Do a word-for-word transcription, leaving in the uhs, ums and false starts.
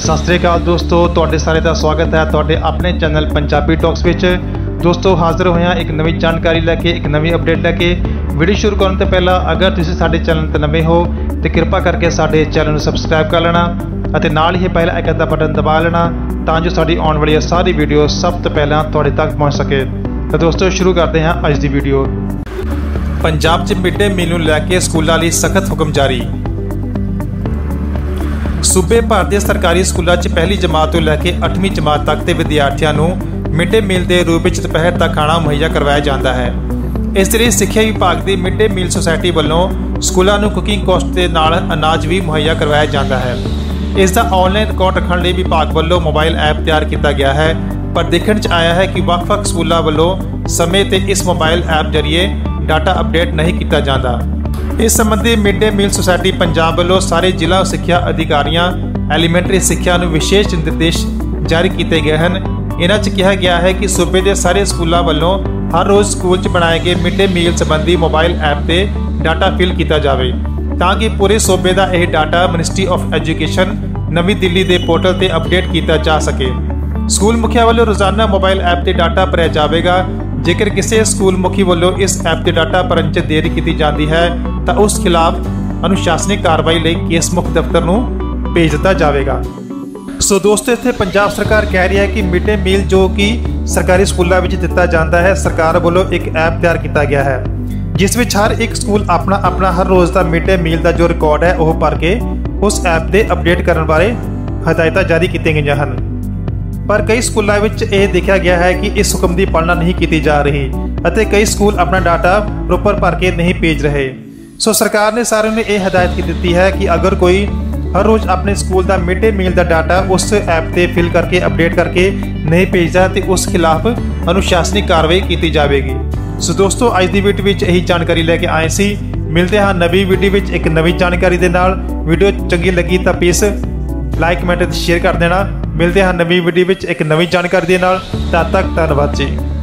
सत श्री अकाल दोस्तों, तुहाडे सारे का स्वागत है तुहाडे अपने चैनल पंजाबी टॉक्स विच। दोस्तों हाजिर होया एक नवी जानकारी लैके, एक नवी अपडेट लैके। वीडियो शुरू करने तो पहला अगर तुसीं साडे चैनल ते नवे हो तो कृपा करके साडे चैनल नूं सबसक्राइब कर लेना अते नाल ही पहला आइकन दा बटन दबा लेना तां जो साडी आउण वाली सारी वीडियो सब तो पहला तुहाडे तक पहुँच सके। तो दोस्तों शुरू करते हैं अज की वीडियो। पंजाब च मिड डे मील नूं लैके स्कूलों लई सख्त हुक्म जारी। सूबे भर के सरकारी स्कूलों च पहली जमात तो लैके अठवीं जमात तक के विद्यार्थियों को मिड डे मील के रूप में दोपहर तक खाना मुहैया करवाया जाता है। इस लिए सिक्ख्या विभाग की मिड डे मील सोसायटी वालों स्कूलों को कुकिंग कॉस्ट के नाल अनाज भी मुहैया करवाया जाता है। इसका ऑनलाइन रिकॉर्ड रखने लिए विभाग वालों मोबाइल ऐप तैयार किया गया है, पर देखने च आया है कि वक्-वक् स्कूलों वालों समय ते इस मोबाइल ऐप जरिए डाटा अपडेट नहीं किया जाता। इस संबंधी mid day meal society Punjab वालों सारे जिला सिक्ख्या अधिकारियों एलीमेंटरी सिक्ख्या नूं विशेष निर्देश जारी किए गए हैं। इन्हां च कहा गया है कि सूबे के सारे स्कूलों वालों हर रोज़ स्कूल च बनाए गए मिड डे मील संबंधी मोबाइल ऐप से डाटा फिल किया जाए ताकि पूरे सूबे का यह डाटा मिनिस्ट्री ऑफ एजुकेशन नवी दिल्ली के पोर्टल से अपडेट किया जा सके। स्कूल मुखिया वालों रोज़ाना मोबाइल ऐप से डाटा भरिया जाएगा। जेकर किसी स्कूल मुखी वालों इस ऐप से डाटा भरन च देरी की जाती है तो उस खिलाफ अनुशासनिक कार्रवाई लिए केस मुख्य दफ्तर को भेज दिता जाएगा। सो दोस्तों इत्थे पंजाब सरकार कह रही है कि मिड डे मील जो कि सरकारी स्कूलों में दिता जाता है, सरकार वालों एक ऐप तैयार किया गया है जिस विच हर एक स्कूल अपना अपना हर रोज़ का मिड डे मील का जो रिकॉर्ड है वह भर के उस ऐप से अपडेट करने बारे हदायत जारी की गई हैं। पर कई स्कूलों में यह देखा गया है कि इस हुक्म की पालना नहीं की जा रही और कई स्कूल अपना डाटा प्रॉपर भर के नहीं भेज रहे। सो सरकार ने सारे ने यह हदायत की दी है कि अगर कोई हर रोज़ अपने स्कूल का मिड डे मील का डाटा उस ऐप से फिल करके अपडेट करके नहीं भेजता तो उस खिलाफ अनुशासनिक कार्रवाई की जाएगी। सो दोस्तों अज की वीडियो में यही जानकारी लेके आए सी। मिलते हैं नवी वीडियो में एक नवी जानकारी के नाल। वीडियो चंगी लगी तो प्लीज़ लाइक कमेंट शेयर कर देना। मिलते हैं नवी वीडियो में एक नवी जानकारी के नाल। तद तक धन्यवाद जी।